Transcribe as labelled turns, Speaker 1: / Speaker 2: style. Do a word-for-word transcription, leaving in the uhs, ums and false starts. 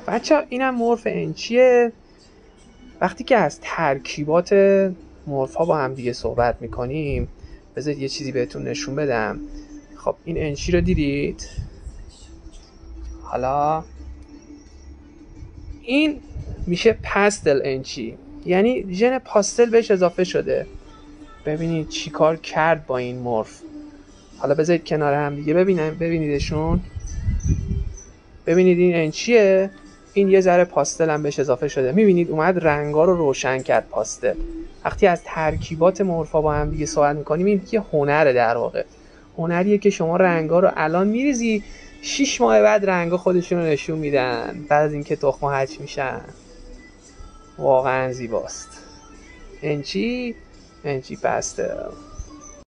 Speaker 1: بچه اینم مورف انچیه. وقتی که از ترکیبات مورف ها با هم دیگه صحبت میکنیم، بذارید یه چیزی بهتون نشون بدم. خب این انچی رو دیدید؟ حالا این میشه پاستل انچی، یعنی ژن پاستل بهش اضافه شده. ببینید چی کار کرد با این مورف. حالا بذارید کنار هم دیگه ببینم، ببینیدشون. ببینید این انچیه، این یه ذره پاستل هم بهش اضافه شده. میبینید اومد رنگا رو روشن کرد پاستل. وقتی از ترکیبات مورفا با هم دیگه صحبت میکنیم، این یه هنره در واقع. هنریه که شما رنگا رو الان میریزی، شش ماه بعد رنگا خودشون رو نشون میدن بعد از اینکه تخم هچ میشن. واقعا زیباست. انچی انچی پاستل.